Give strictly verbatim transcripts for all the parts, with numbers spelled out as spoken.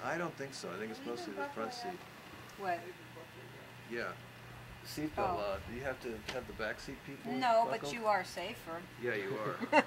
I don't think so. I think it's mostly the front seat. What? Yeah. Seatbelt Oh. law. Do you have to have the back seat people? No, buckled? but you are safer. Yeah, you are.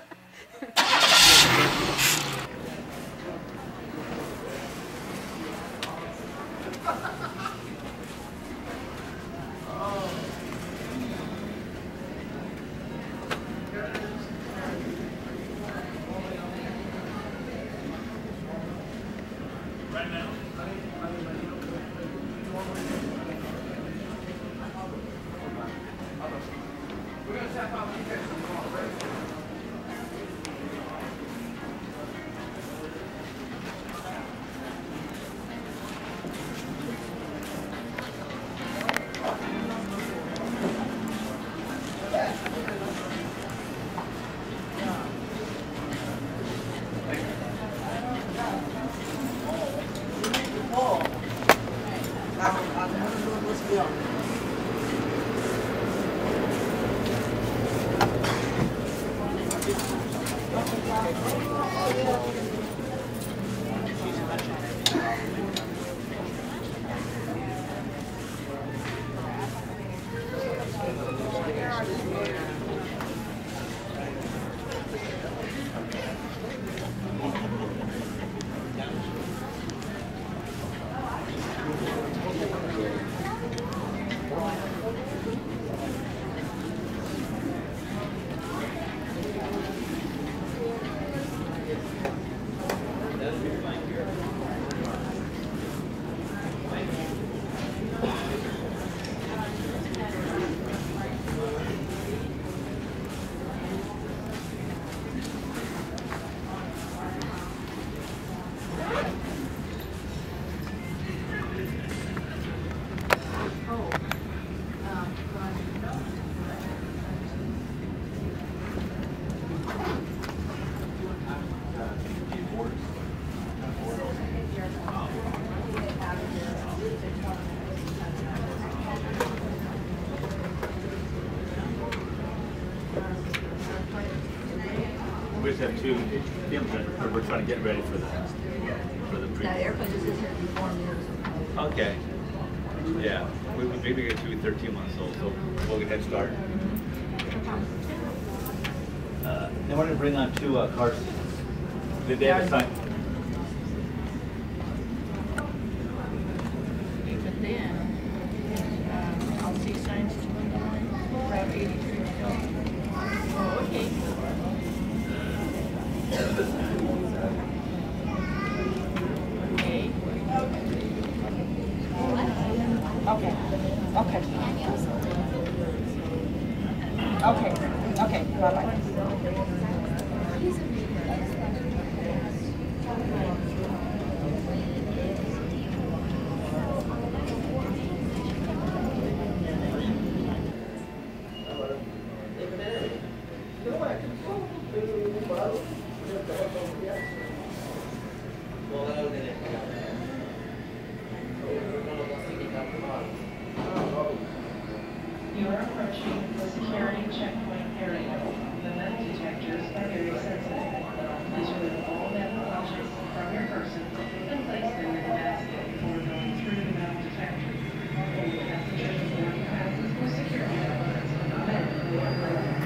We just have two films that we're trying to get ready for the for the pre. Now, the airplane just sits here for four years. Okay. Yeah, we would maybe get two thirteen months old, so we'll get head start. Uh, they wanted to bring on two uh, car seats. Did they have a sign? But then, um, I'll see signs to one line, Route eighty-three. Oh, okay. Okay. Okay. Okay. Okay. Bye-bye. You are approaching the security checkpoint area. The metal detectors are very sensitive. Please remove all metal objects from your person and place them in the basket before going through the metal detector. All passengers boarding passes or security documents are met.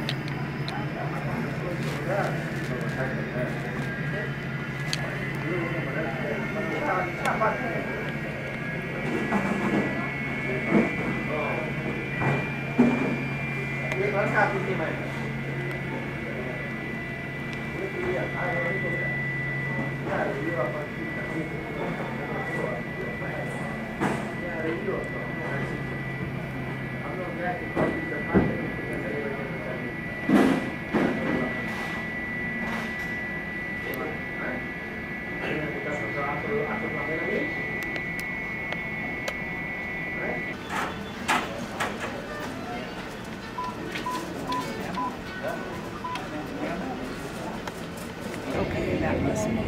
Okay, that must be.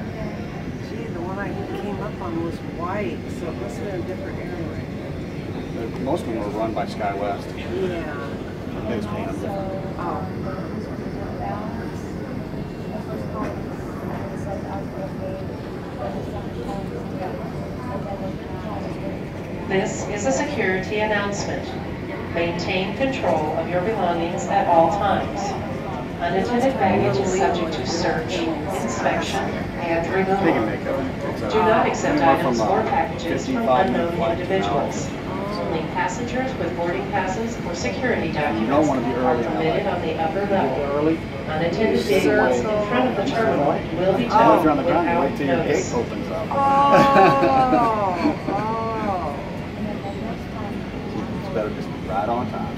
Gee, the one I came up on was white, so it must have been a different airline. Most of them were run by SkyWest. Yeah. They just paint them different. Oh. This is a security announcement. Maintain control of your belongings at all times. Unattended baggage is subject to search, inspection, and They can removal. make it. It's, Do uh, not accept anywhere items from, or uh, packages from fifty-five minute unknown flight to an hour. individuals. Only passengers with boarding passes or security You documents don't want to be are early in permitted LA. on the upper Go level. early. Unattended Sit vehicles away. in front of the terminal will be If towed you're on the ground, you without wait till your gate notice. opens up. Oh. Oh. It's better just be right on time.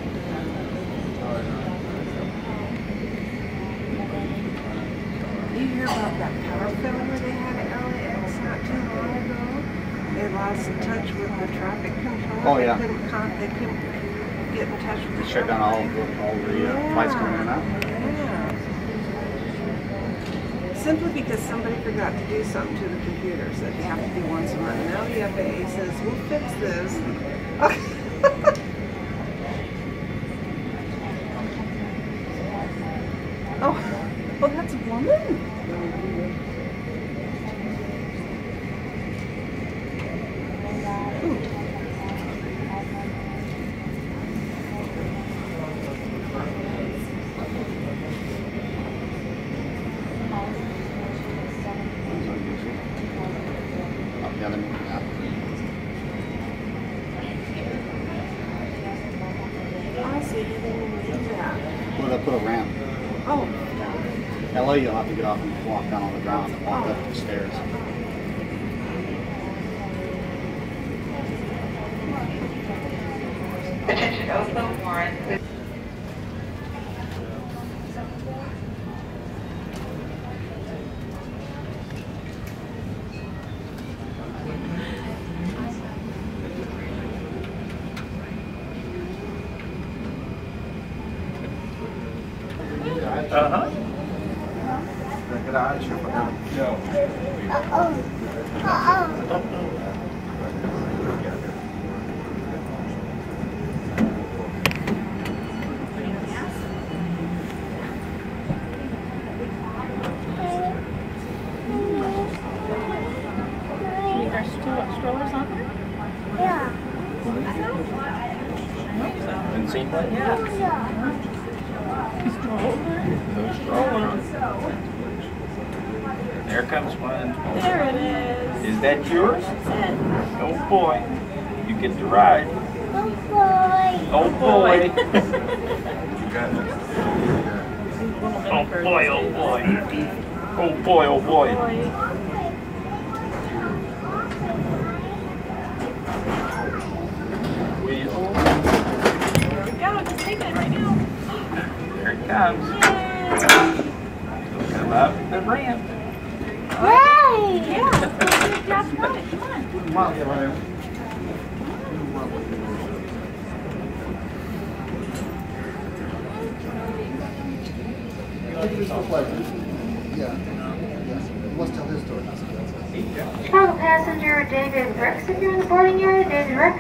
You hear about that power failure they had at L A X not too long ago? They lost touch with the traffic control. Oh, yeah. They couldn't, con- they couldn't get in touch with the They shut down all, the- all the uh, flights coming in and out. Yeah. Simply because somebody forgot to do something to the computers that they have to do once a month. Now the F A A says, we'll fix this. Oh, well, that's a woman. Ooh. Yeah, let me, yeah. I see. You didn't even do that. Well, they'll put a ramp. Oh, L A, you'll have to get off and walk down on the ground and walk up the stairs. Attention Oakland Warren. Uh-huh. Get out of here for now. There's two strollers on there? Yeah. And seen one? There comes one. There it is. Is that yours? That's it. Oh boy. You get to ride. Oh boy. Oh boy. Little Oh mini boy, oh boy. Oh boy, oh boy. boy. Wheel. There we go. Just taking it right now. There it comes. Yay. It'll come up the ramp. Yay. Yeah. Good job. Come on. Come on. Come on. Yeah. Let's tell his story. Travel passenger David Rex, if you're in the boarding area, David Rex.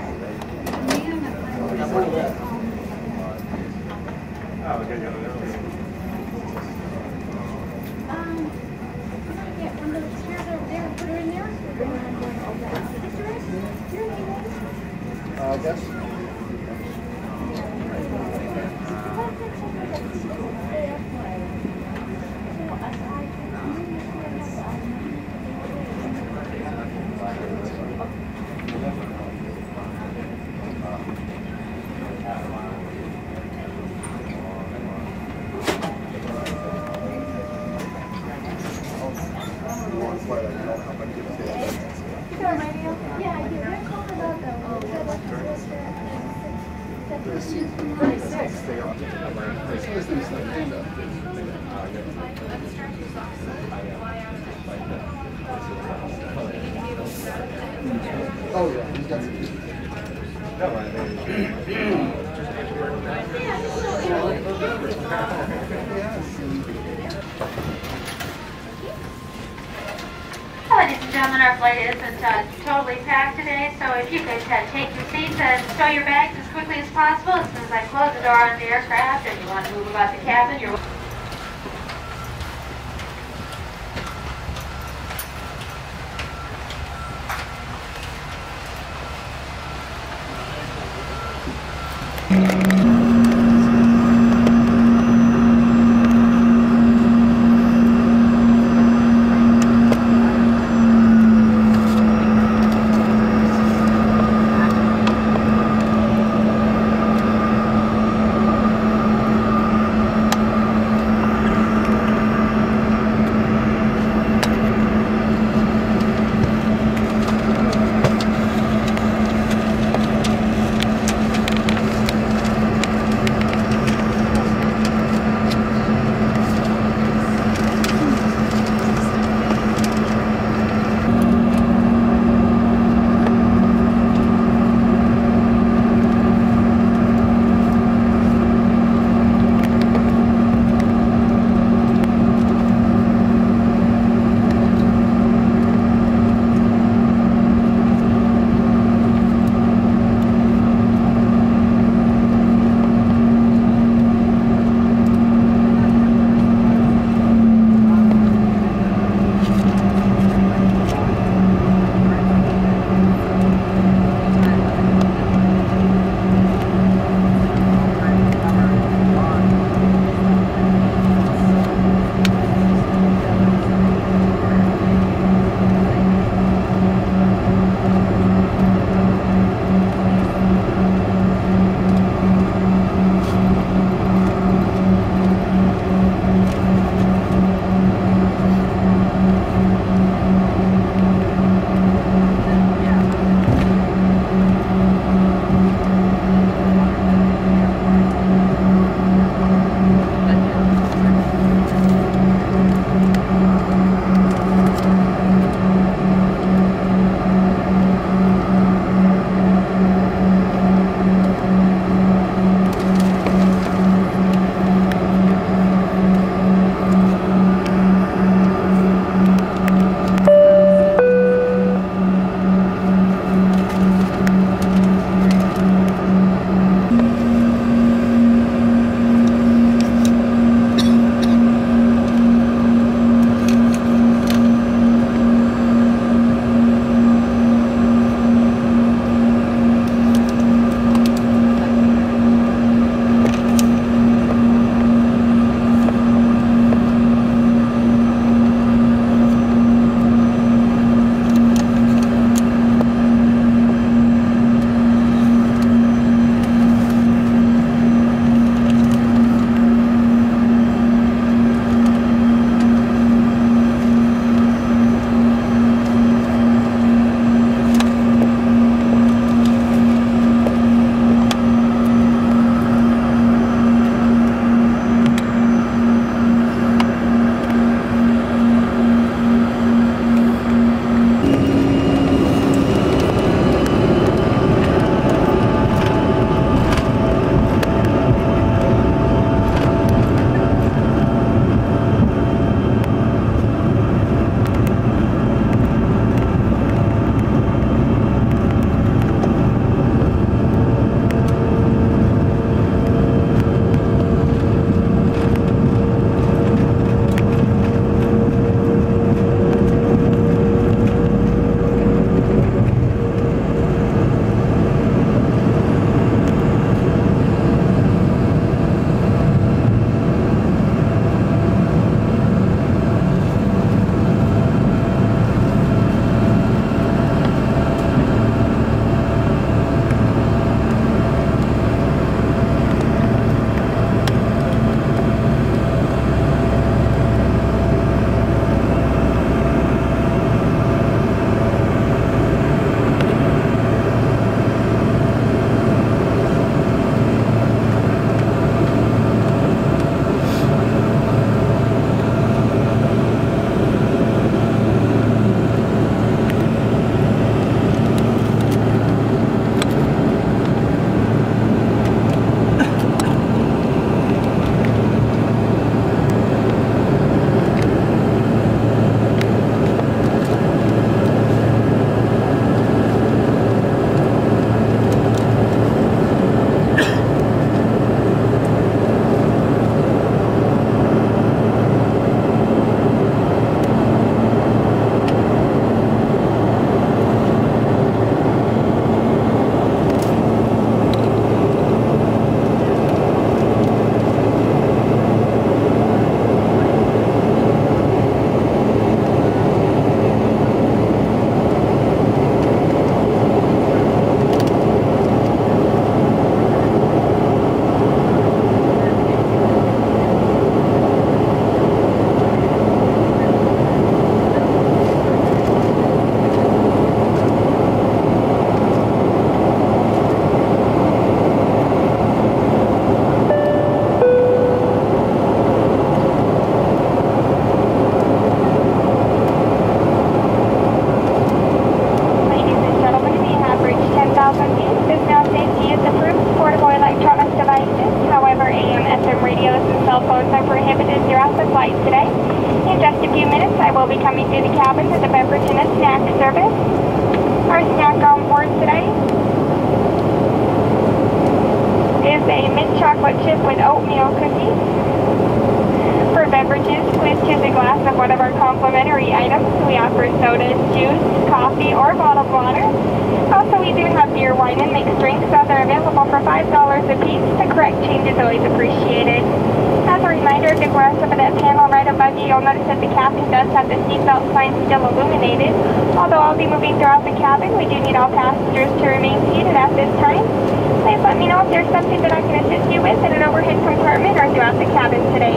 Um, get one of those chairs over there and put her in there. Uh, I guess. Oh yeah, he's got some. That right Ladies and gentlemen, our flight isn't uh, totally packed today, so if you could uh, take your seats and stow your bags as quickly as possible. As soon as I close the door on the aircraft and you want to move about the cabin, you're minutes, I will be coming through the cabin with a beverage and a snack service. Our snack on board today is a mint chocolate chip with oatmeal cookies. For beverages, please choose a glass of one of our complimentary items. We offer sodas, juice, coffee, or bottled water. Also, we do have beer, wine, and mixed drinks that are available for five dollars a piece. The correct change is always appreciated. As a reminder, if you glance over that panel right above you, you'll notice that the captain does have the seatbelt sign still illuminated. Although I'll be moving throughout the cabin, we do need all passengers to remain seated at this time. Please let me know if there's something that I can assist you with in an overhead compartment or throughout the cabin today.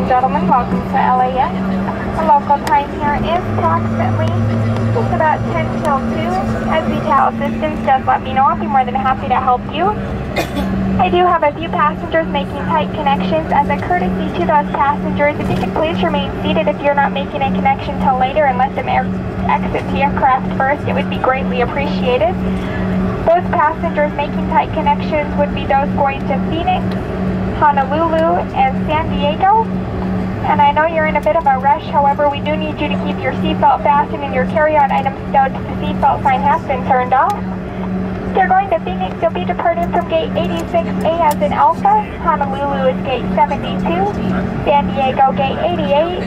and gentlemen, welcome to L A X. The local time here is approximately just about ten till two. As vital assistance does let me know, I'll be more than happy to help you. I do have a few passengers making tight connections. As a courtesy to those passengers, if you could please remain seated if you're not making a connection till later and let them exit the aircraft first, it would be greatly appreciated. Those passengers making tight connections would be those going to Phoenix, Honolulu, and San Diego. And I know you're in a bit of a rush, however, we do need you to keep your seatbelt fastened and your carry-on items stowed. The seatbelt sign has been turned off. If you're going to Phoenix, you'll be departing from gate eighty-six A as in Alpha. Honolulu is gate seventy-two. San Diego, gate eighty-eight.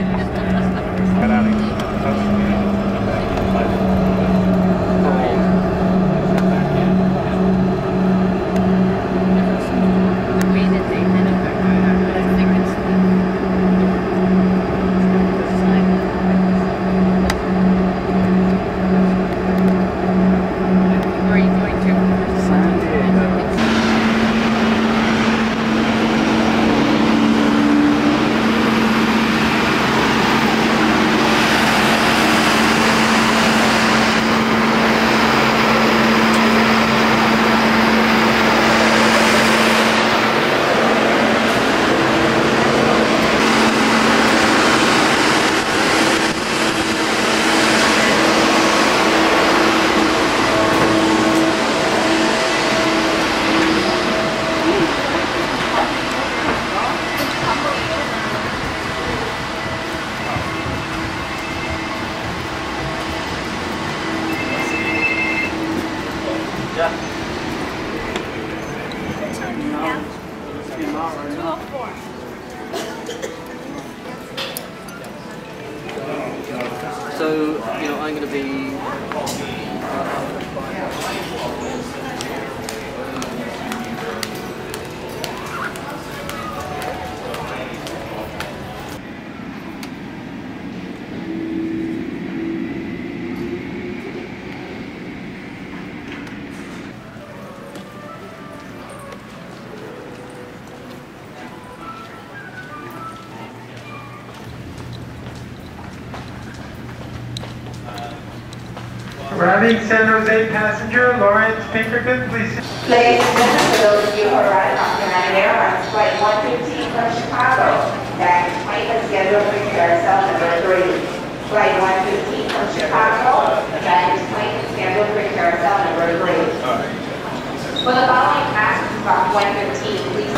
So, you know, I'm going to be Arriving San Jose passenger Lawrence Pinkerton, please. Ladies and gentlemen, for those of you who are riding on United Airlines Flight one fifteen from Chicago, baggage claim is scheduled for carousel number three. Flight one fifteen from Chicago, baggage claim is scheduled for carousel number three. For the following passengers from one fifteen, please.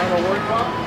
a word clock?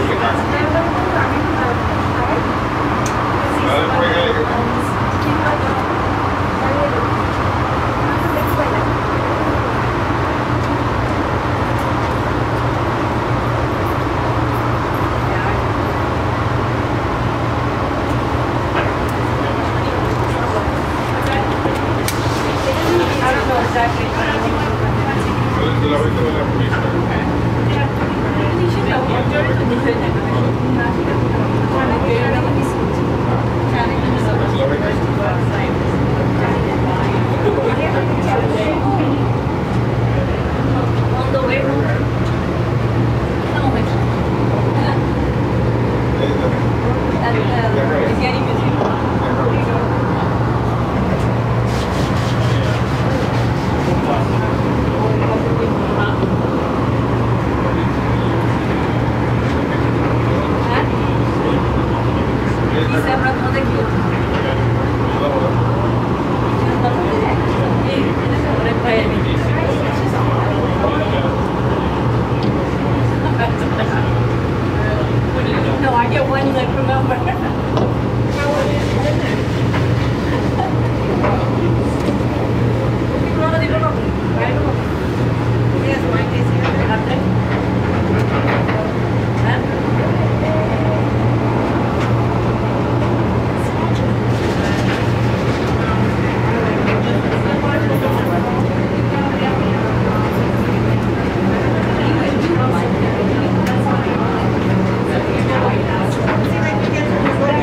See if I can get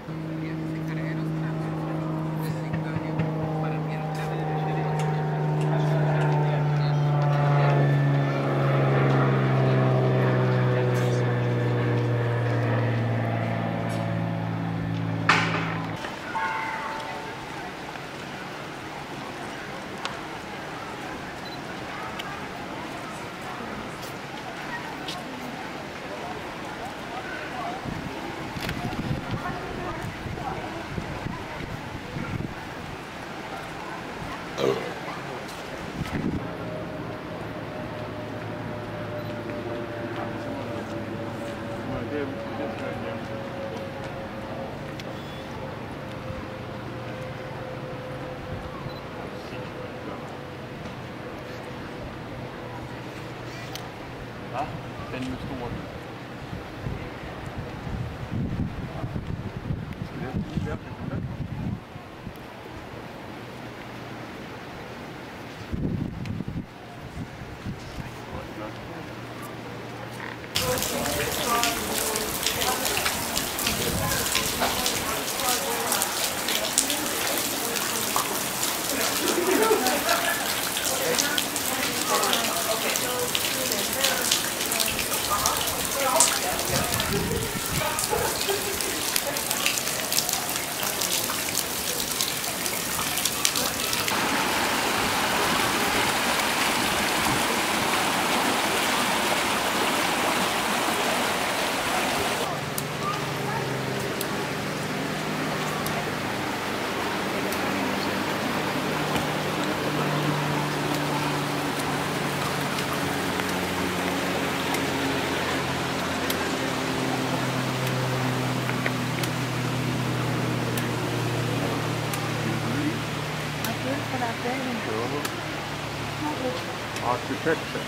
Va? Den med stor. Architecture.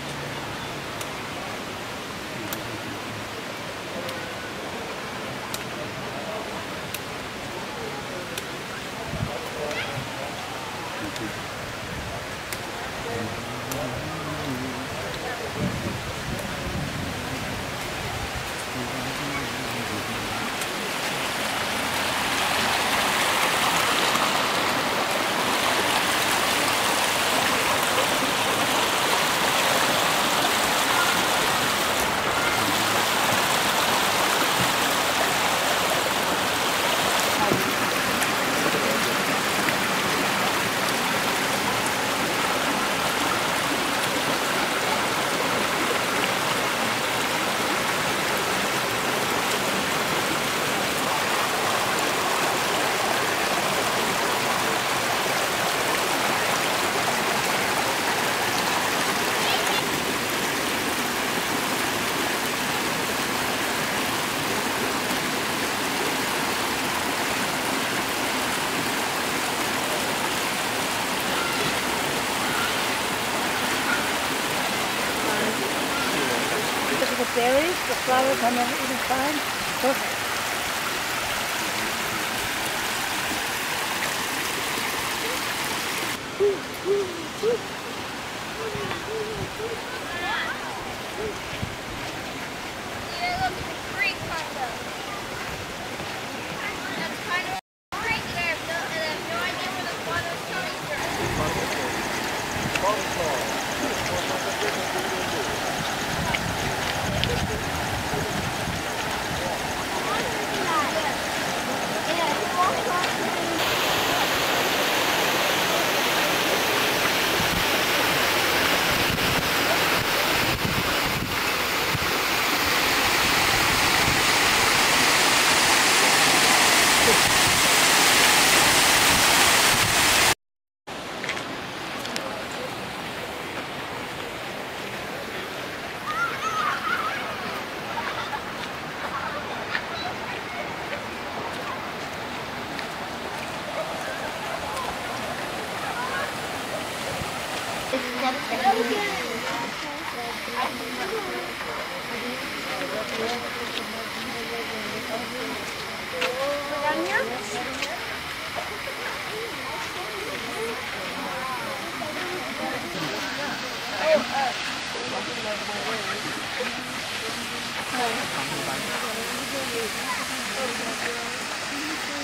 The berries, the flowers on the other side. Perfect. Oh, uh.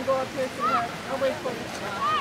can go up here to the, I'll wait for you.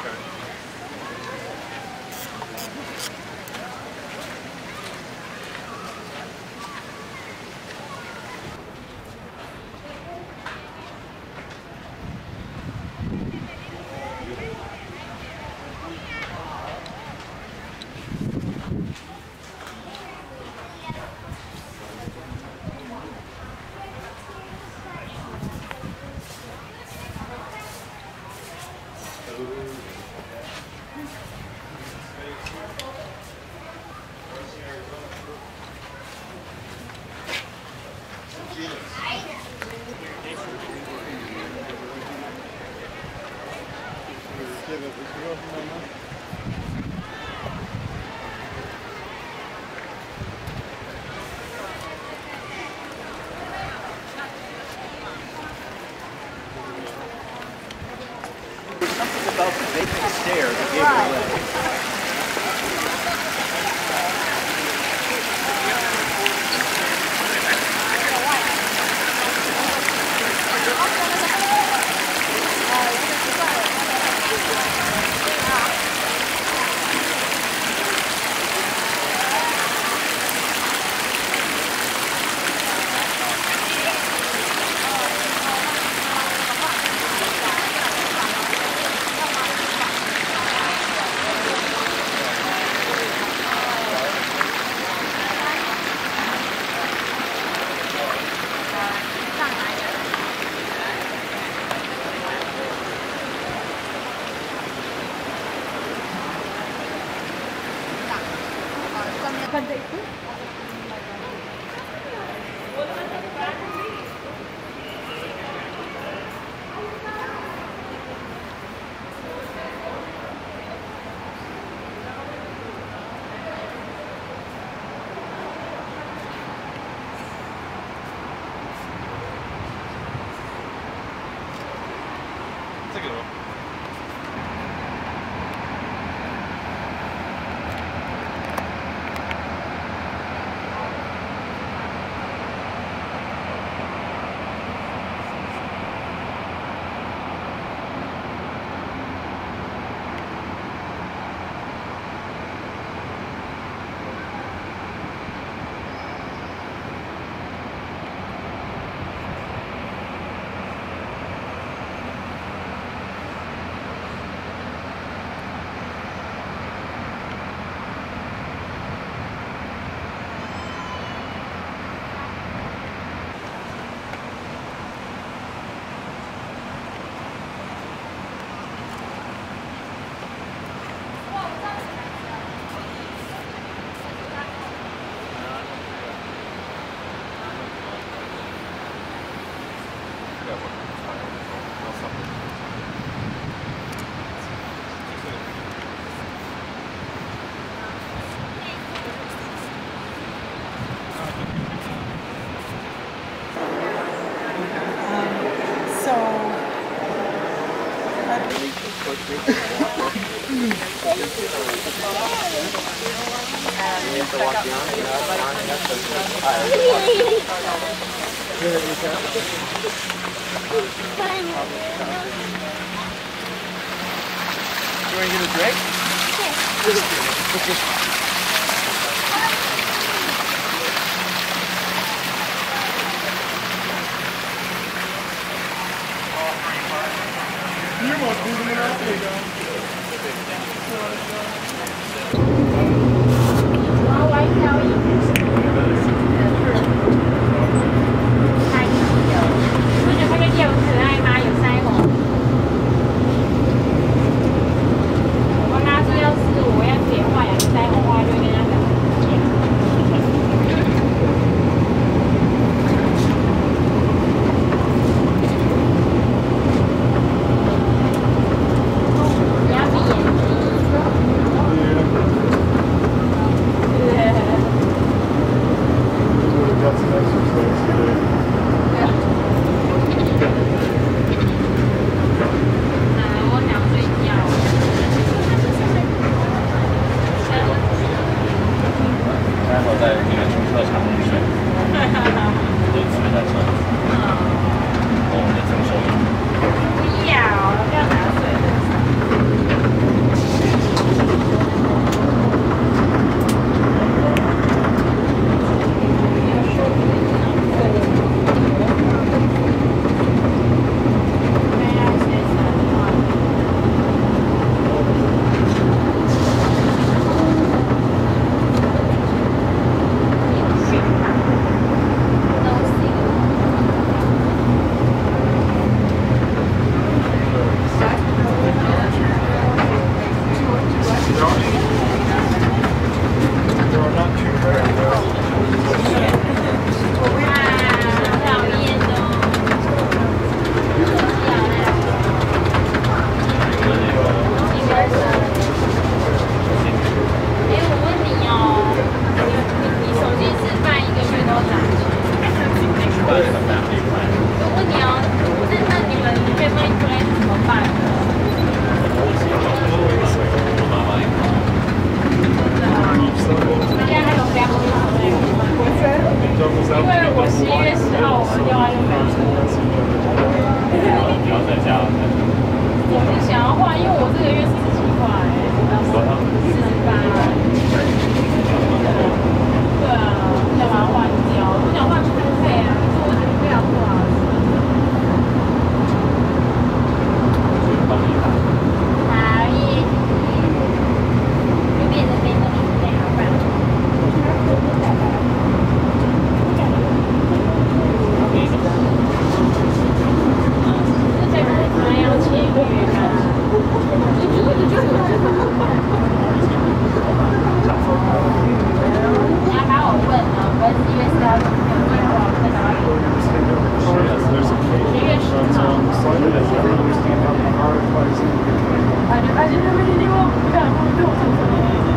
Something about the vacant stare that gave it away. 办那个 family plan。 我问你哦，那那你们 family plan 怎么办？ 我妈妈一块。 现在还有 family plan 吗？因为我十一月十号我们就要用 family。 你要在家？ 我是想要换，因为我这个月四十几块，四十八。对啊，想把它换掉，我想换普配啊，可是我觉得不要换。 帮你打。 好耶！就变成没那么累，好不然。这个人还要签约吗？你要把我问啊，我十月十号有没有在哪里？十月十号。I didn't have anyone. Yeah, I'm going to do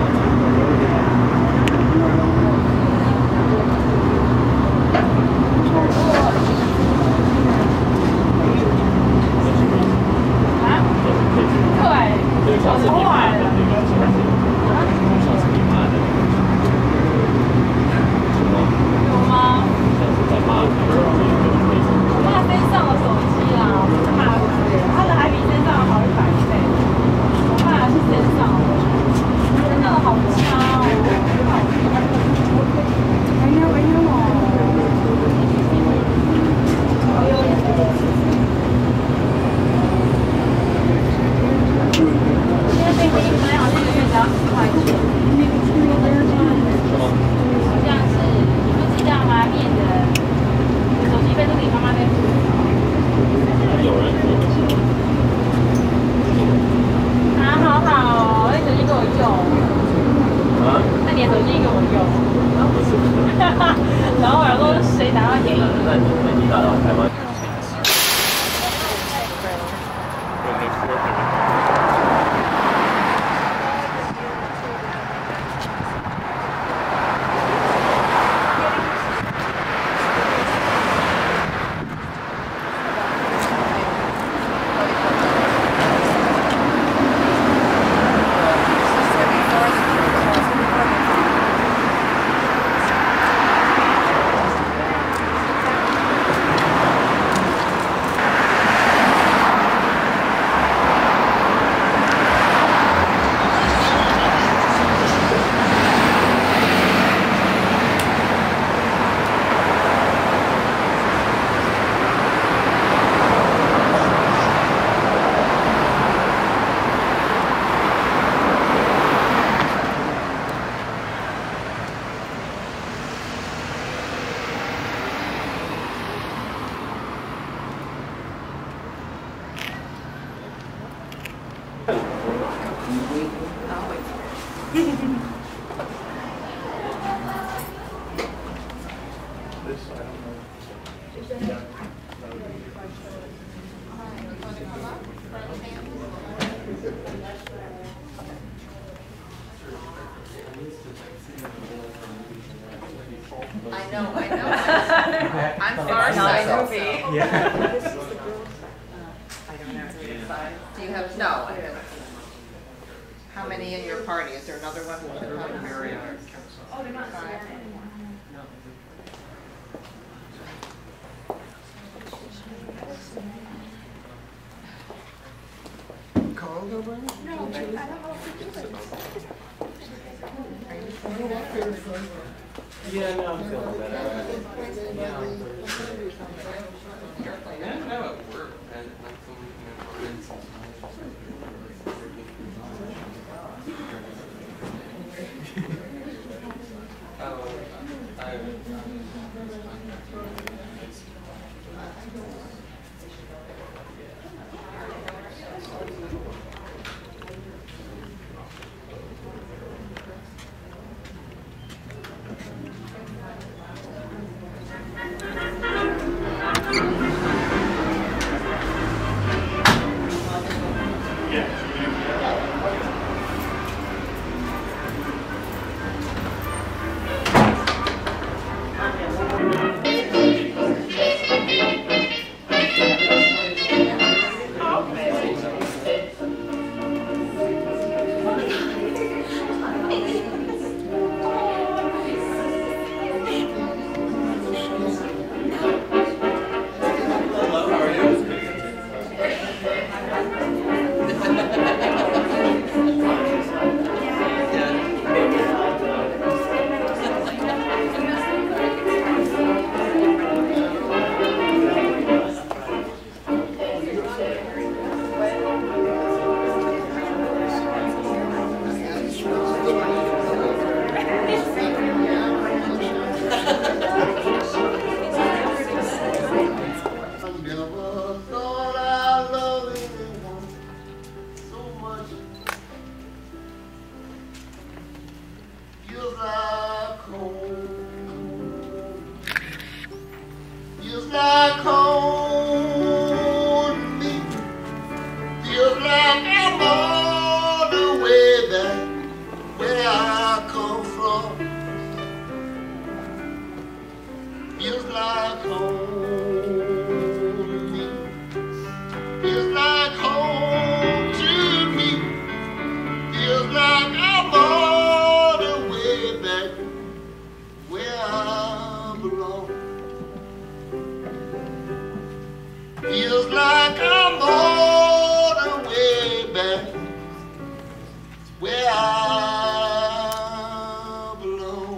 I know, I know. I'm farsighted. So. Yeah. I don't have to decide. Do you have, no, I don't. How many in your party? Is there another one? Oh, they're not five. Cold over? No, I don't know if we do it. Yeah, no, I'm feeling better. Yeah. Yeah, no, at work, and like some, you know, oh, I, like home to me. Feels like I'm all the way back where I come from. Feels like home to me. Feels like home to me. Feels like I'm all the way back where I belong. Feels like I'm all the way back where I belong.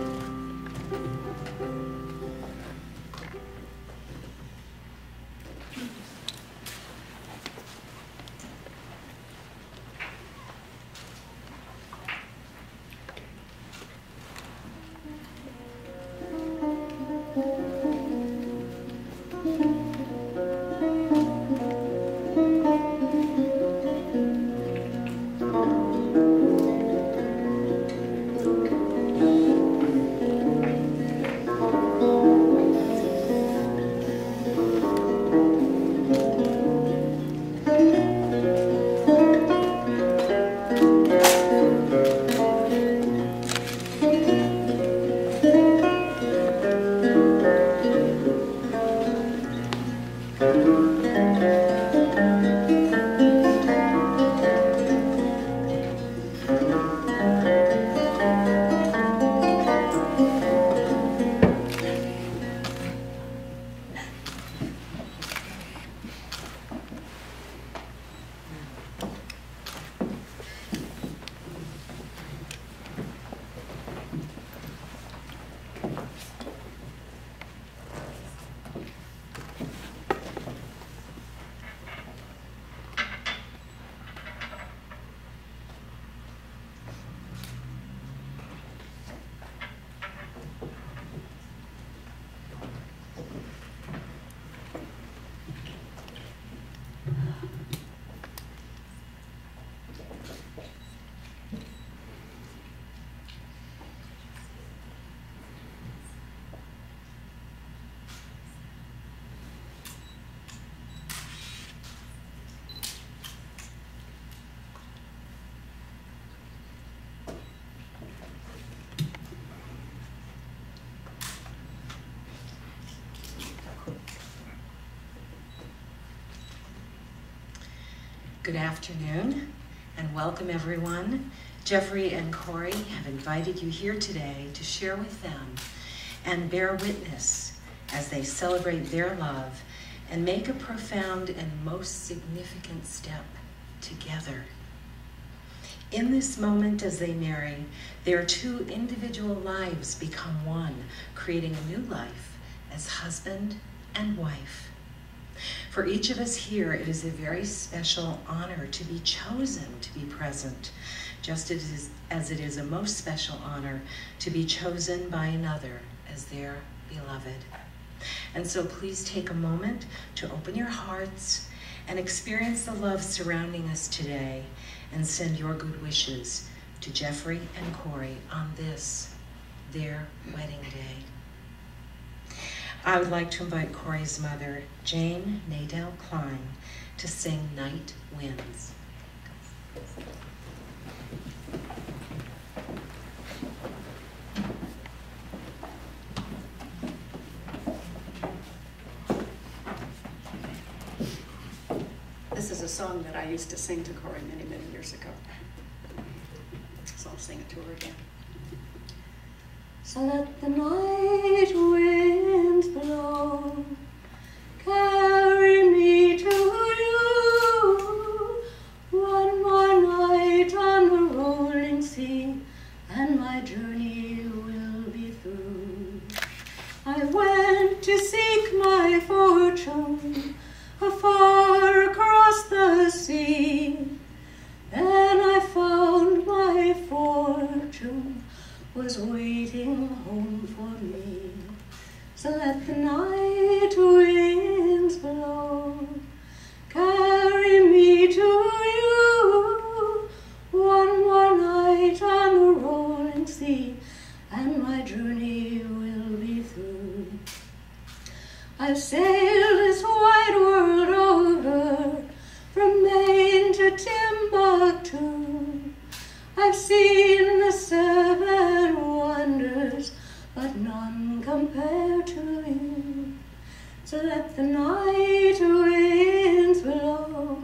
Good afternoon and welcome everyone. Jeffrey and Corey have invited you here today to share with them and bear witness as they celebrate their love and make a profound and most significant step together. In this moment as they marry, their two individual lives become one, creating a new life as husband and wife. For each of us here, it is a very special honor to be chosen to be present, just as it is, as it is a most special honor to be chosen by another as their beloved. And so please take a moment to open your hearts and experience the love surrounding us today and send your good wishes to Jeffrey and Corey on this, their wedding day. I would like to invite Corey's mother, Jane Nadell Klein, to sing Night Winds. This is a song that I used to sing to Corey many, many years ago. So I'll sing it to her again. So let the night winds blow, carry me to you, one more night on the rolling sea, and my journey will be through. I went to seek my fortune afar across the sea, then I found my fortune was waiting home for me. So let the night I've sailed this wide world over, from Maine to Timbuktu. I've seen the seven wonders, but none compare to you. So let the night winds blow,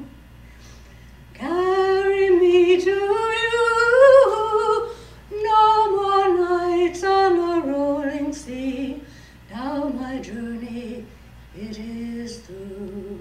carry me to you. No more nights on the rolling sea. Now my journey, it is through.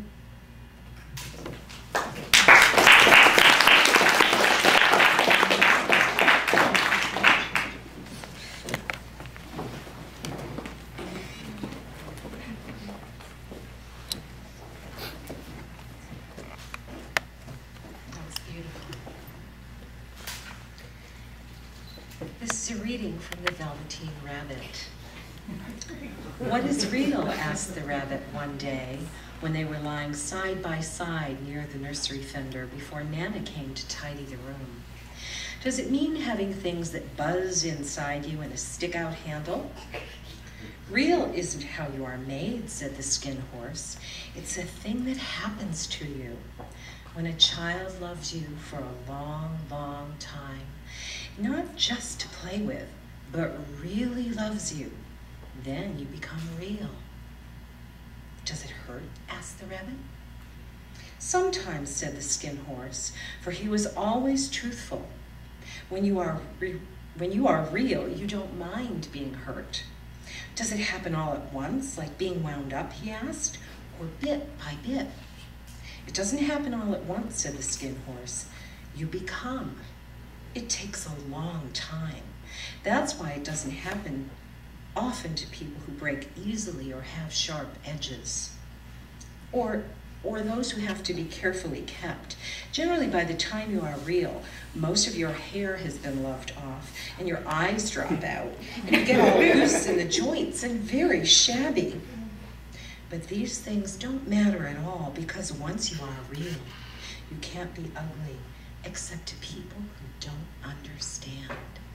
This is a reading from the Velveteen Rabbit. What is real? Asked the rabbit one day when they were lying side by side near the nursery fender before Nana came to tidy the room. Does it mean having things that buzz inside you and a stick-out handle? Real isn't how you are made, said the Skin Horse. It's a thing that happens to you when a child loves you for a long, long time. Not just to play with, but really loves you. Then you become real. Does it hurt? Asked the rabbit. Sometimes, said the Skin Horse, for he was always truthful. When you are re when you are real, you don't mind being hurt. Does it happen all at once, like being wound up, he asked, or bit by bit? It doesn't happen all at once, said the Skin Horse. You become. It takes a long time. That's why it doesn't happen often to people who break easily or have sharp edges, or, or those who have to be carefully kept. Generally, by the time you are real, most of your hair has been loved off, and your eyes drop out, and you get all loose in the joints and very shabby. But these things don't matter at all, because once you are real, you can't be ugly, except to people who don't understand.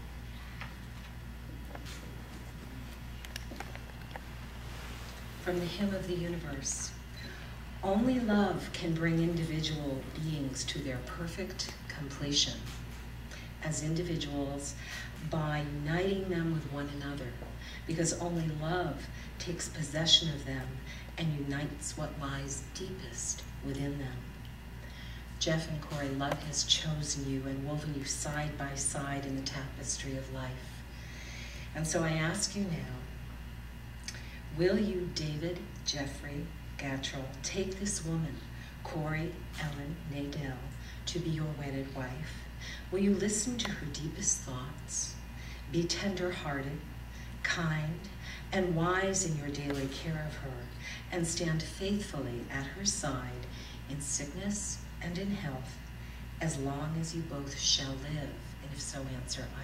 From the Hymn of the Universe. Only love can bring individual beings to their perfect completion as individuals by uniting them with one another, because only love takes possession of them and unites what lies deepest within them. Jeff and Corey, love has chosen you and woven you side by side in the tapestry of life. And so I ask you now, will you, David Jeffrey Gattrell, take this woman, Corey Ellen Nadell, to be your wedded wife? Will you listen to her deepest thoughts, be tender-hearted, kind, and wise in your daily care of her, and stand faithfully at her side in sickness and in health, as long as you both shall live? And if so, answer, I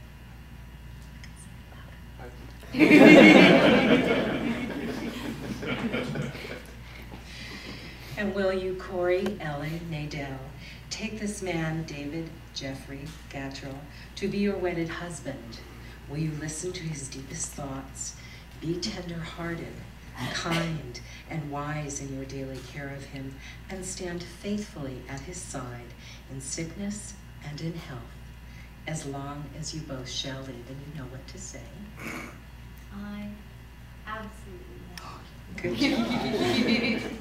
will. And will you, Corey Ellen Nadell, take this man, David Jeffrey Gattrell, to be your wedded husband? Will you listen to his deepest thoughts, be tender-hearted, kind, and wise in your daily care of him, and stand faithfully at his side in sickness and in health, as long as you both shall live? And you know what to say. I absolutely know. Good job.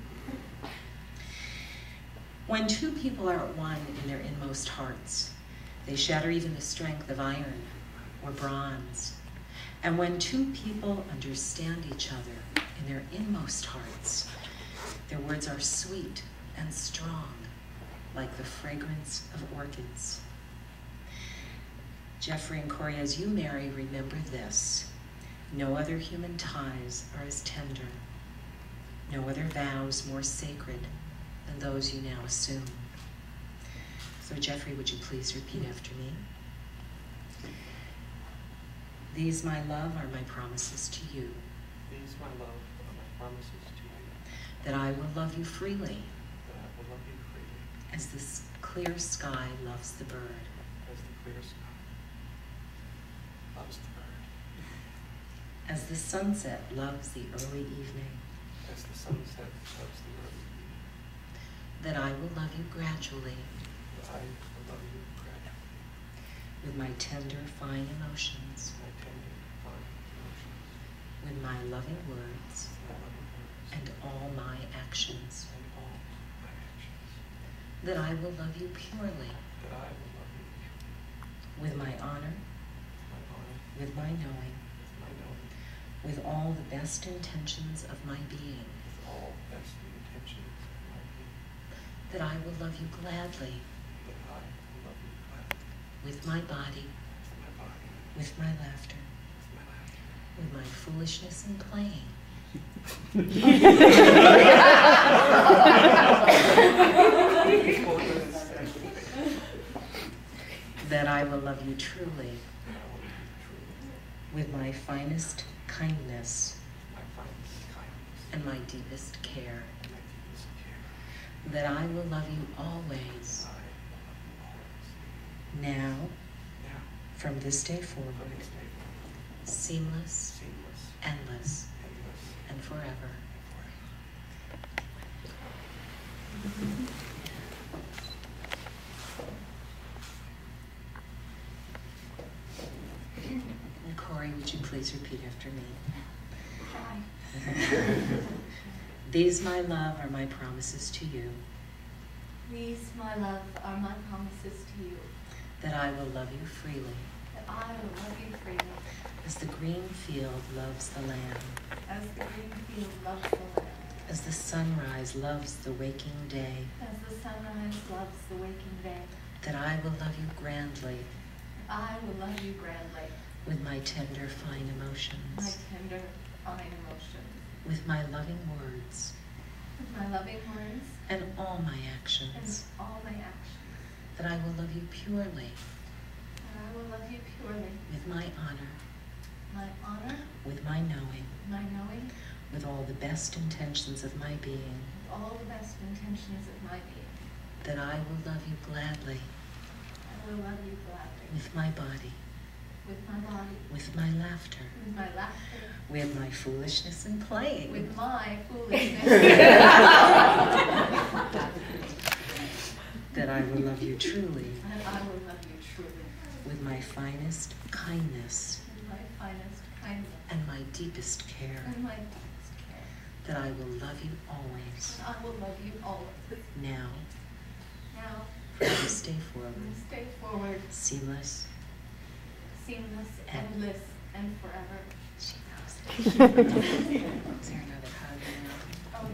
When two people are at one in their inmost hearts, they shatter even the strength of iron or bronze. And when two people understand each other in their inmost hearts, their words are sweet and strong, like the fragrance of orchids. Jeffrey and Corey, as you marry, remember this: no other human ties are as tender, no other vows more sacred than those you now assume. So Jeffrey, would you please repeat after me? These, my love, are my promises to you. These, my love, are my promises to you. That I will love you freely. That I will love you freely. As this clear sky loves the bird. As the clear sky loves the bird. as the sunset loves the early evening. As the sunset loves the early evening. That I will love you gradually. That I will love you gradually. With my tender, fine emotions. My tender, fine emotions. With my loving words. My loving words. And all my actions. And all my actions. That I will love you purely. That I will love you purely. With my honor. My honor. With my knowing. With my knowing. With all the best intentions of my being. With all the best intentions of my being. That I will love you gladly. That I will love you gladly. With my body. With my body. With my laughter. With my laughter. With my foolishness in playing. That I will love you truly. With my finest kindness. My finest kindness. And my deepest care. And my deepest care. That I will love you always. I will love you always. Now. Now. From this day forward. From this day forward. Seamless. Seamless. Endless. Endless. And forever. And Corey, would you please repeat after me? These, my love, are my promises to you. These, my love, are my promises to you. That I will love you freely. That I will love you freely. As the green field loves the land. As the green field loves the land. As the sunrise loves the waking day. As the sunrise loves the waking day. That I will love you grandly. I will love you grandly. With my tender, fine emotions. My tender, fine emotions. With my loving words. With my loving words. And all my actions. And all my actions. That I will love you purely. That I will love you purely. With my honor. My honor. With my knowing. My knowing. With all the best intentions of my being. With all the best intentions of my being. That I will love you gladly. I will love you gladly. With my body. With my body. With my laughter. With my laughter. With my foolishness in playing. With my foolishness. That I will love you truly. And I will love you truly. With my finest kindness. With my finest kindness. And my deepest care. And my deepest care. That I will love you always. And I will love you always. Now. Now. From this day forward. From this day forward. Seamless. Seamless, endless, and forever. She knows. Is there another hug now? Oh.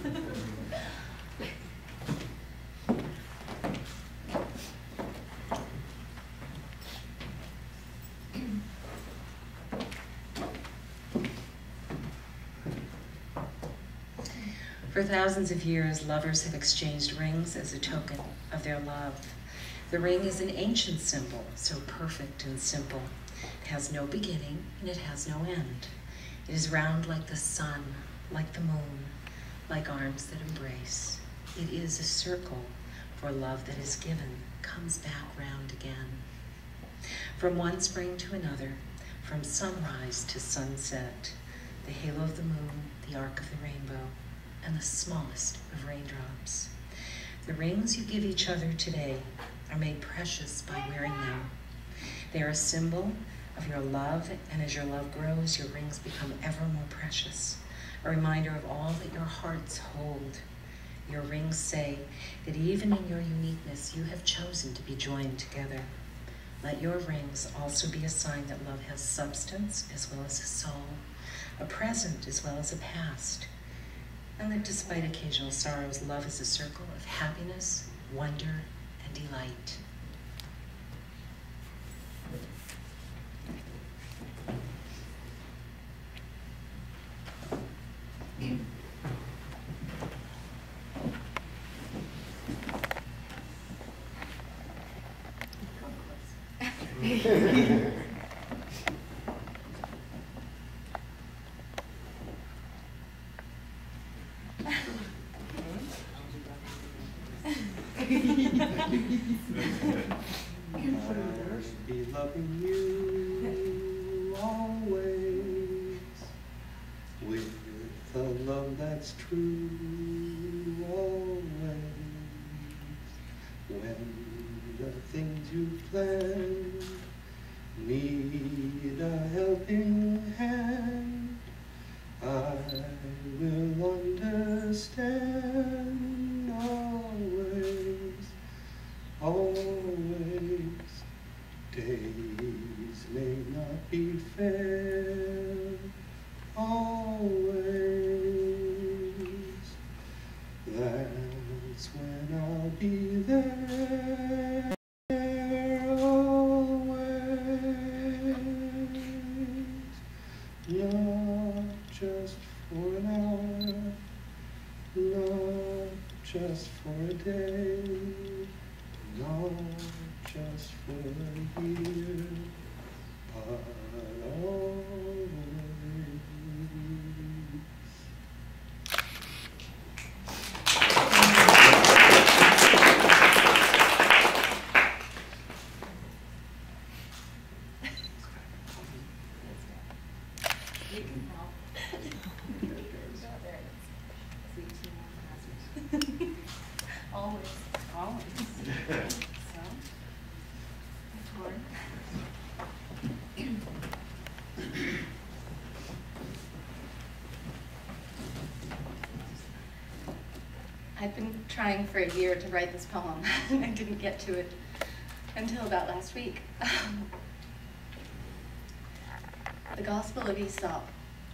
For thousands of years, lovers have exchanged rings as a token of their love. The ring is an ancient symbol, so perfect and simple. It has no beginning and it has no end. It is round like the sun, like the moon, like arms that embrace. It is a circle, for love that is given comes back round again. From one spring to another, from sunrise to sunset, the halo of the moon, the arc of the rainbow, and the smallest of raindrops. The rings you give each other today are made precious by wearing them. They are a symbol of your love, and as your love grows, your rings become ever more precious, a reminder of all that your hearts hold. Your rings say that even in your uniqueness, you have chosen to be joined together. Let your rings also be a sign that love has substance as well as a soul, a present as well as a past, and that despite occasional sorrows, love is a circle of happiness, wonder, and delight. I'll be loving you always. with a love that's true always. When the things you plan need a helping hand, I will understand always, always. Days may not be fair, always. That's when I'll be there, always. Not just for an hour, not just for a day, not just for a year, but always. Always. Always. So, it's hard. I've been trying for a year to write this poem, and I didn't get to it until about last week. The Gospel of Aesop.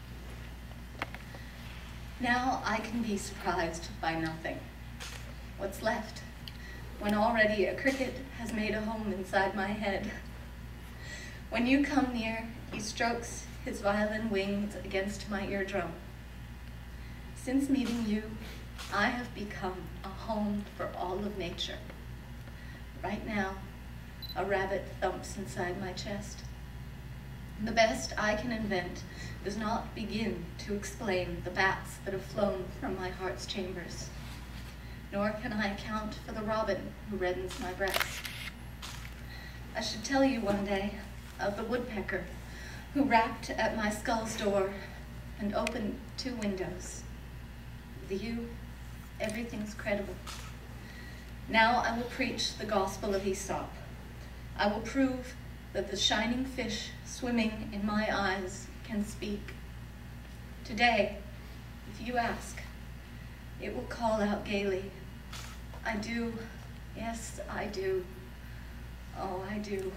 Now I can be surprised by nothing. What's left, when already a cricket has made a home inside my head? When you come near, he strokes his violin wings against my eardrum. Since meeting you, I have become a home for all of nature. Right now, a rabbit thumps inside my chest. The best I can invent does not begin to explain the bats that have flown from my heart's chambers, nor can I account for the robin who reddens my breast. I should tell you one day of the woodpecker who rapped at my skull's door and opened two windows. With you, everything's credible. Now I will preach the Gospel of Aesop. I will prove that the shining fish swimming in my eyes can speak. Today, if you ask, it will call out gaily, I do, yes, I do, oh, I do.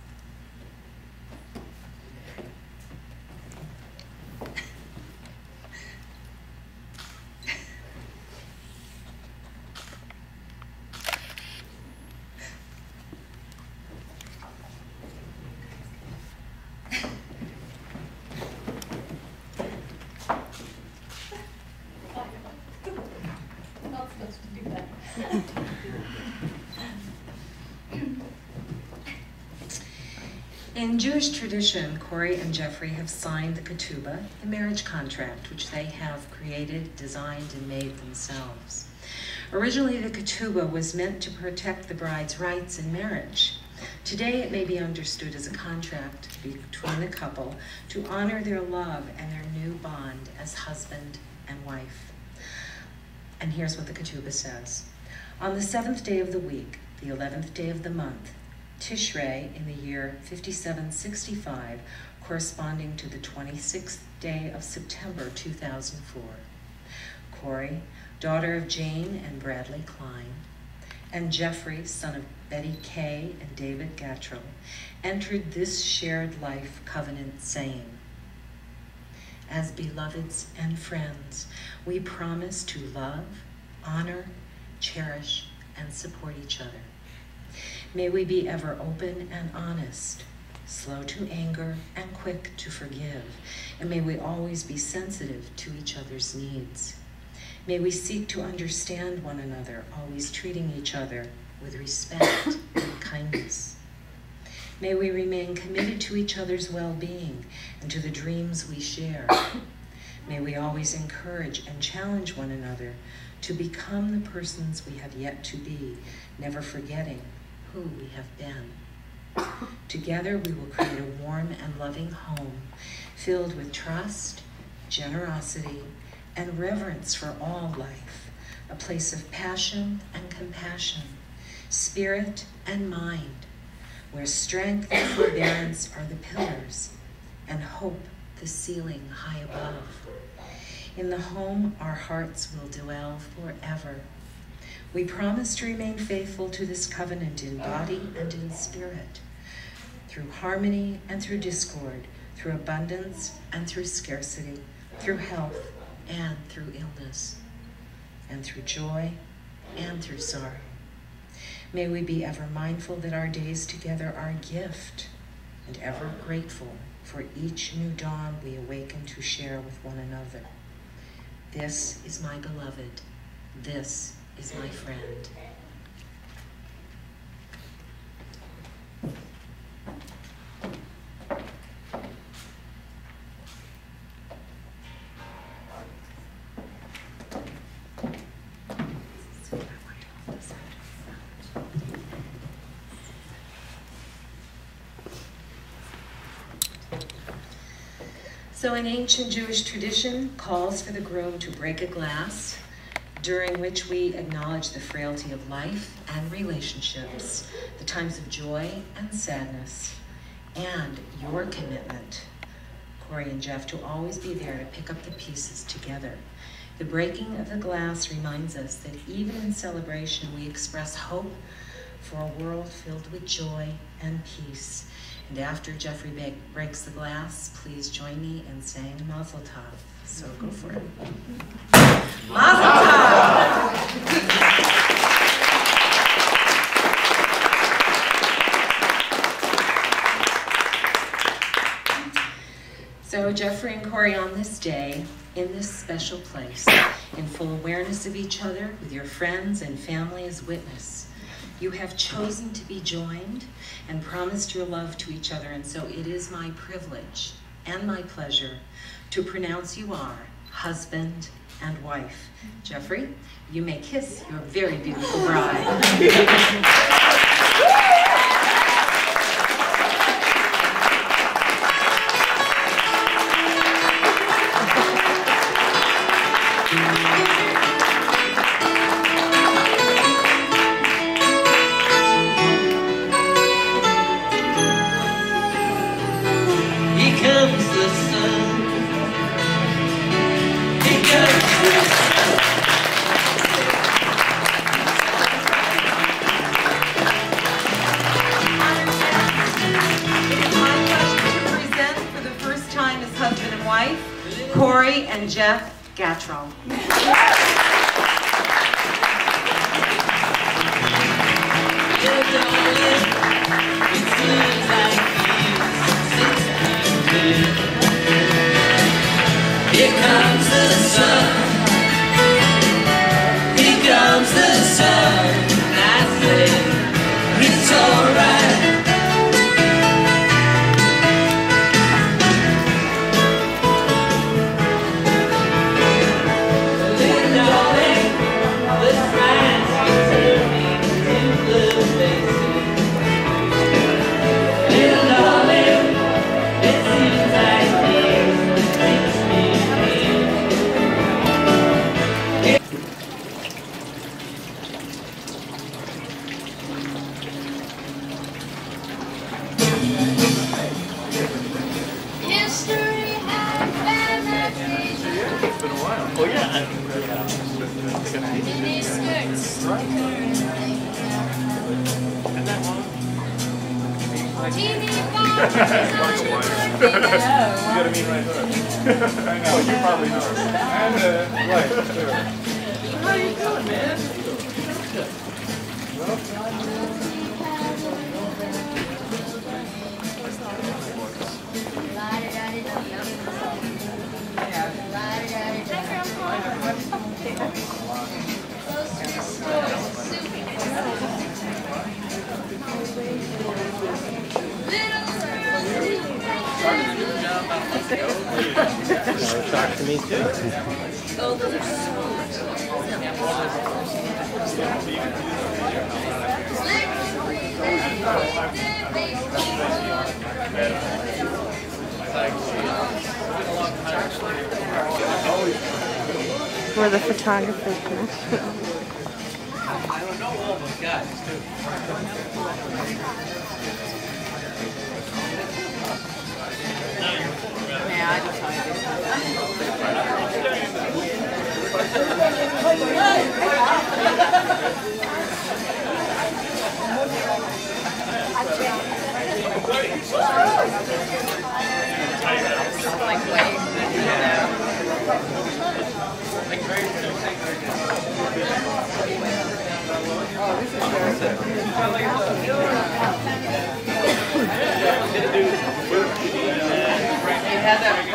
In Jewish tradition, Corey and Jeffrey have signed the ketubah, the marriage contract, which they have created, designed, and made themselves. Originally, the ketubah was meant to protect the bride's rights in marriage. Today, it may be understood as a contract between the couple to honor their love and their new bond as husband and wife. And here's what the ketubah says. On the seventh day of the week, the eleventh day of the month, Tishrei in the year fifty-seven sixty-five, corresponding to the twenty-sixth day of September two thousand four. Corey, daughter of Jane and Bradley Klein, and Jeffrey, son of Betty Kay and David Gatrell, entered this shared life covenant saying, as beloveds and friends, we promise to love, honor, cherish, and support each other. May we be ever open and honest, slow to anger and quick to forgive, and may we always be sensitive to each other's needs. May we seek to understand one another, always treating each other with respect and kindness. May we remain committed to each other's well-being and to the dreams we share. May we always encourage and challenge one another to become the persons we have yet to be, never forgetting who we have been. Together we will create a warm and loving home filled with trust, generosity, and reverence for all life, a place of passion and compassion, spirit and mind, where strength and forbearance are the pillars, and hope the ceiling high above. In the home, our hearts will dwell forever. We promise to remain faithful to this covenant in body and in spirit, through harmony and through discord, through abundance and through scarcity, through health and through illness, and through joy and through sorrow. May we be ever mindful that our days together are a gift, and ever grateful for each new dawn we awaken to share with one another. This is my beloved. This is my friend. So an ancient Jewish tradition calls for the groom to break a glass, during which we acknowledge the frailty of life and relationships, the times of joy and sadness, and your commitment, Corey and Jeff, to always be there to pick up the pieces together. The breaking of the glass reminds us that even in celebration, we express hope for a world filled with joy and peace. And after Jeffrey breaks the glass, please join me in saying Mazel Tov. So go for it. Mazel Tov! So Jeffrey and Corey, on this day, in this special place, in full awareness of each other, with your friends and family as witness, you have chosen to be joined and promised your love to each other, and so it is my privilege and my pleasure to pronounce you are husband and wife. Jeffrey, you may kiss your very beautiful bride. Corey and Jeff Gatrell. Here comes the sun. Here comes the sun. I say it's alright. Oh yeah. Mini skirts. And that one. Teeny You gotta mean right there. I know, you probably know. And uh, right, sure. How you doing, man? Talk to me too. Oh, those are so Actually, where the photographers come. I don't know all those guys, too. Yeah, I just want like way. Oh, this you had that.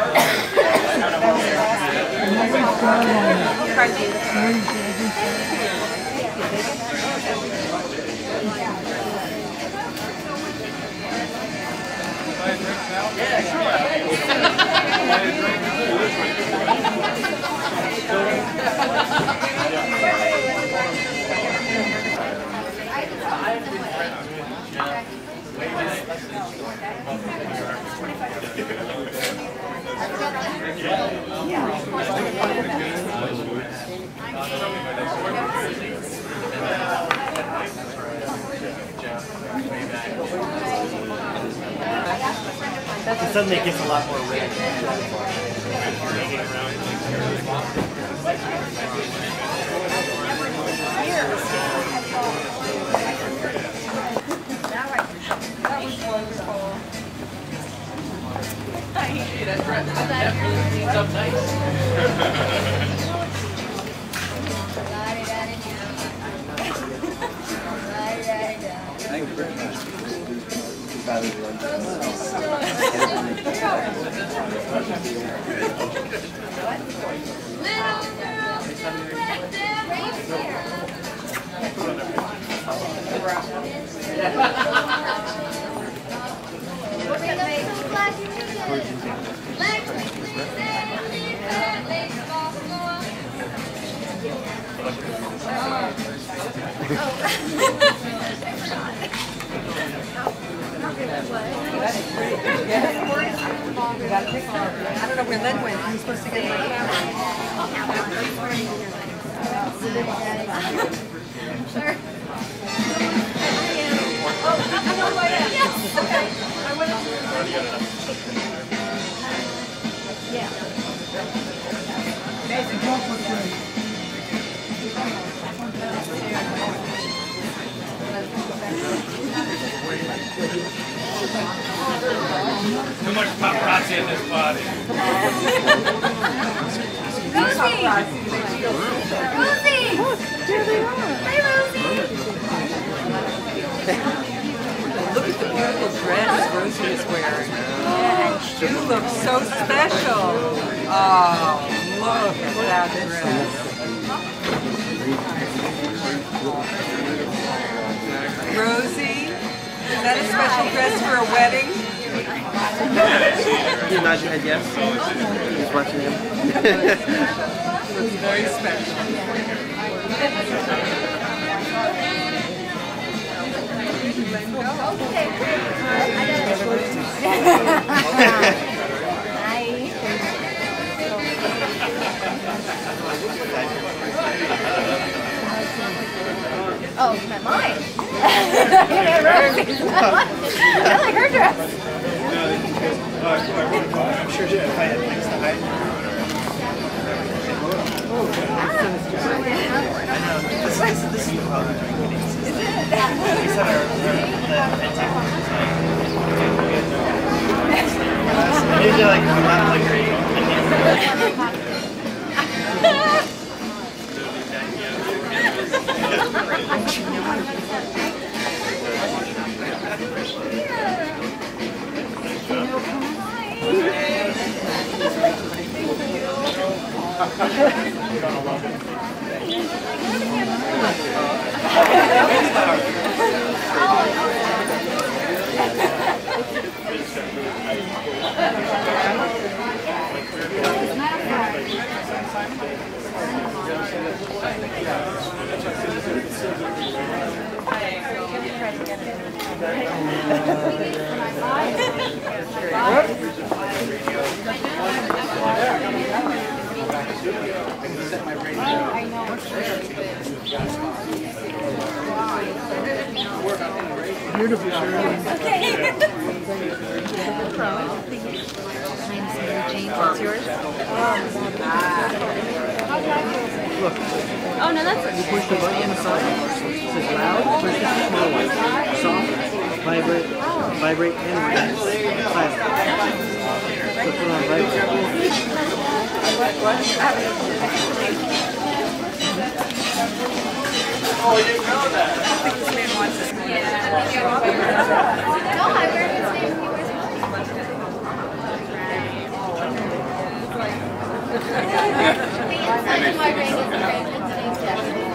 And suddenly it gets a lot more red. That was wonderful. Hey, that dress definitely cleans up nice. Thank you very much. I don't know where Len went. He was supposed to get my Sure. Oh, I know who I am. Yes. Okay. I went up to yeah. Basic chocolate drink. Too much paparazzi in this body. Rosie! Rosie! There they are. Hi, Rosie! Look at the beautiful dress Rosie is wearing. You look so special. Oh, look at that dress. Rosie, is that a special dress for a wedding? Can you imagine that? Yes. He's watching him. Looks very special. Oh, you meant mine. You meant Rosie's. I like her dress. I'm sure if I had things to hide. I know. This is this is the problem. Is it? We said our the usually like I'm not like great. set my radio. I know. Beautiful, Shirley. Okay. What's yours? Look. Oh, no, that's You push the button on the side. It says loud, push the small one. Soft, vibrate, vibrate, and ring. Silent. So put on vibrate. Oh, you didn't know that? I think this man wants it. No, I wear his name. He wears the inside of my ring is engraved in today's Japanese.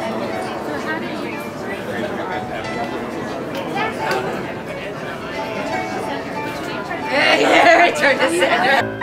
Yeah, return to sender.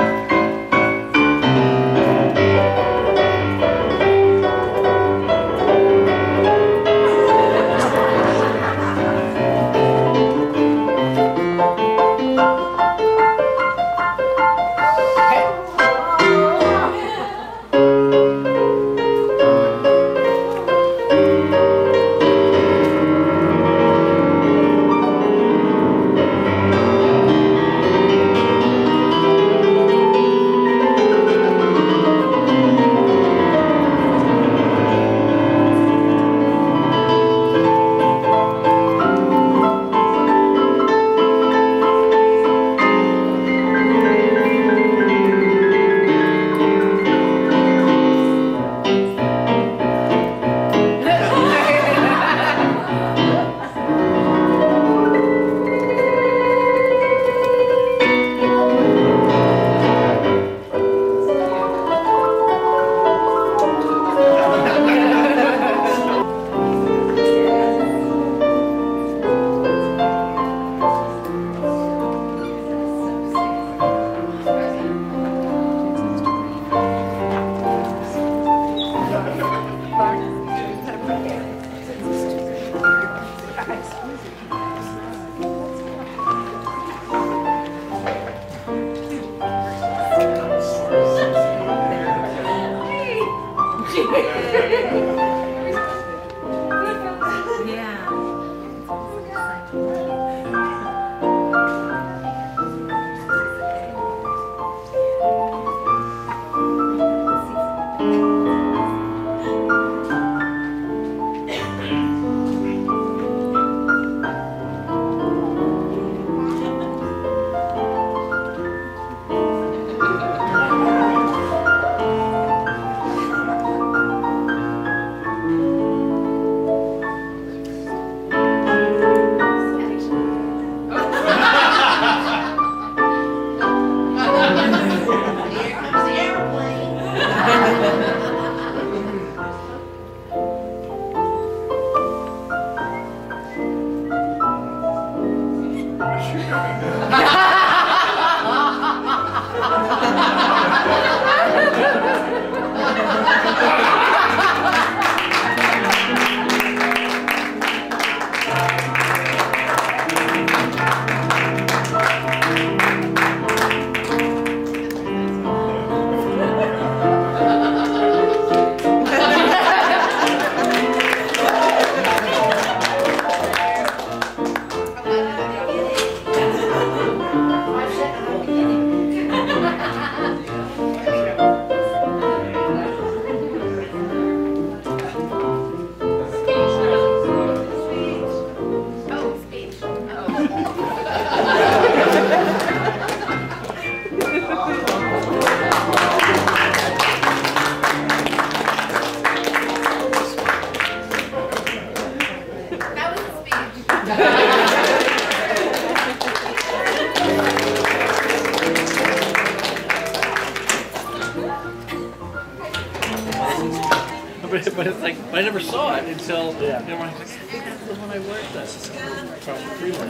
But, but it's like, I never saw it until, yeah. You know, when I was like, I think that's the one I worked at. From Fremont.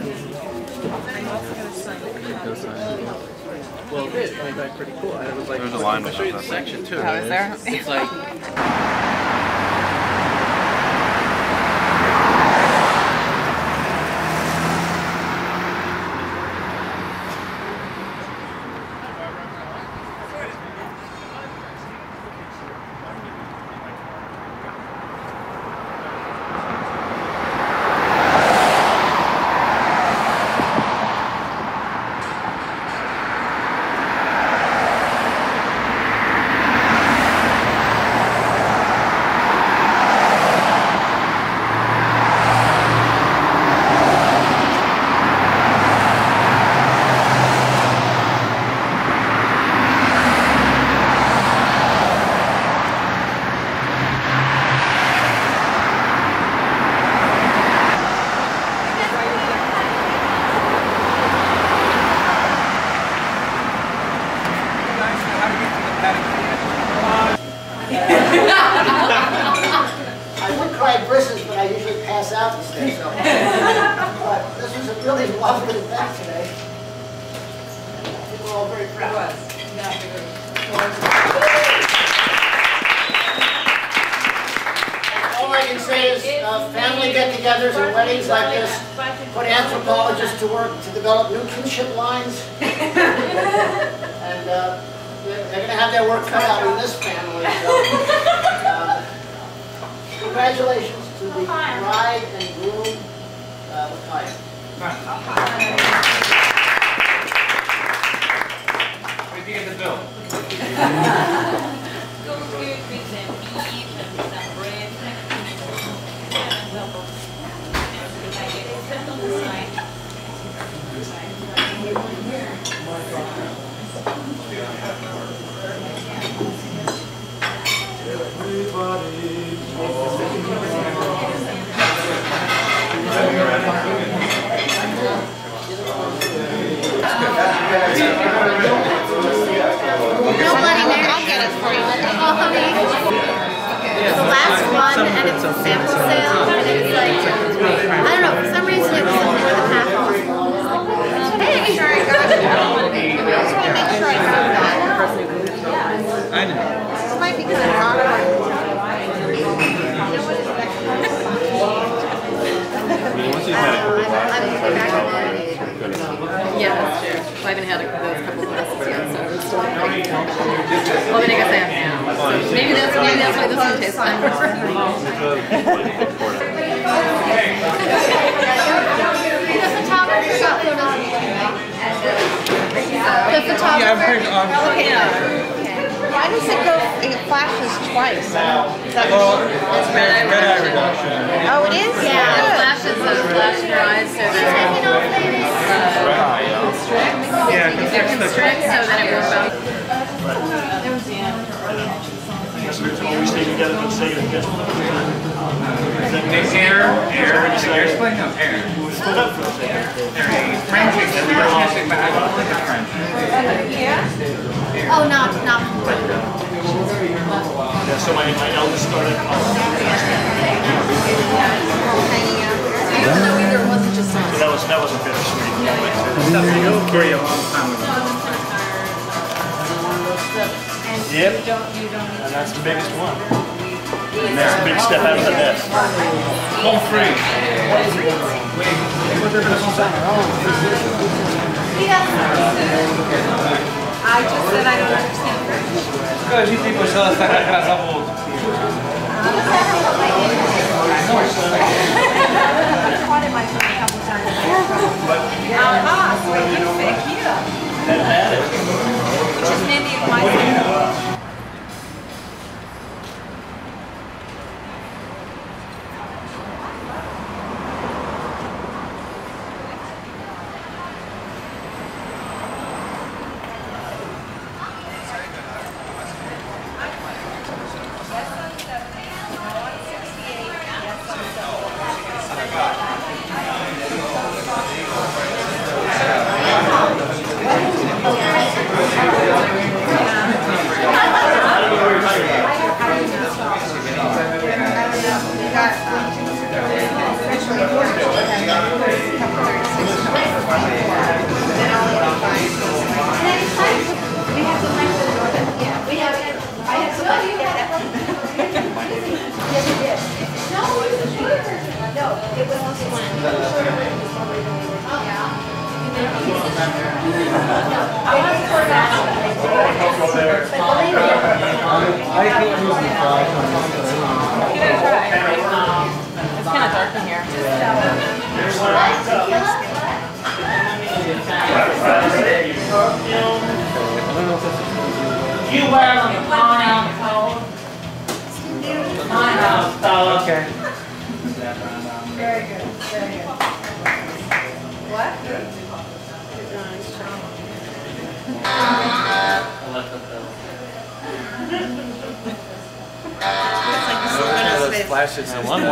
Well, it did. I mean, that's pretty cool. And it was like, There's a line I'll show you the section too. Oh, is there? It's, it's like, Everybody's welcome to back today. We're all very proud. All I can say is uh, family get-togethers and weddings like this put anthropologists to work to develop new kinship lines. And uh, they're going to have their work cut out in this family. So, uh, congratulations to the bride and groom, uh, Lakaya. Where did you get the bill? Go food with some beef and some bread. Except on the side. Nobody there. I'll get it for you. Oh, honey. The last one, and it's a sample sale, and it's like, I don't know, for some reason it was more than half off. Make sure I got it. I just want to make sure I got that. I know. This might be kind of awkward. Yeah, that's true. Well, I haven't had a, those couple of classes yet, so I'm still like, well, then I guess I have now. So maybe that's maybe that's why this one tastes fine. The photographer got photos. The photographer. Yeah, I've heard on. Okay. Why does it go? It flashes twice. Well, it's red, red eye reduction. Oh, it is. Yeah, it flashes the flash your eyes so that uh, Yeah, it constricts so that it won't bounce. We stay together and stay together. Next air, air, air split, no, air. We split up for a second. French, but I don't like the French. Oh, not not. Yeah, so my, my eldest started college. Even though either wasn't just So that was that was a bittersweet moment. Stuff you go for a long time ago. Yep. And that's the biggest one. And that's a big step out of the nest. Home free. I just said I don't understand French. Because you people show us that I got double. Aha, so I can fake you. Which is maybe my You wear them in pineapple. Pineapple. Okay. Very good, very good. What? I left the bill. Those flashes in one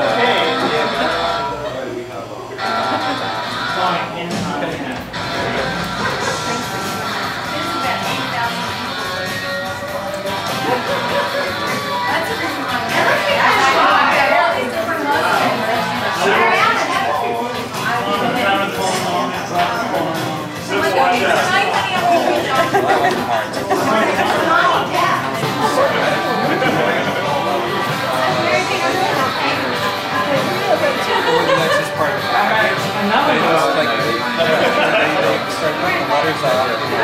off.